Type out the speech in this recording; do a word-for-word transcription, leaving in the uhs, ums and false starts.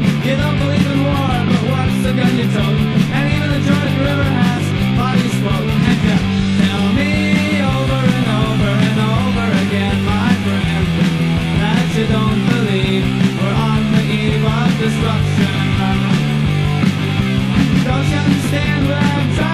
You don't believe in war, but what's the gun you told? And even the Jordan River has body smoke. And you tell me over and over and over again, my friend, that you don't believe we're on the eve of destruction. Don't you understand what I'm trying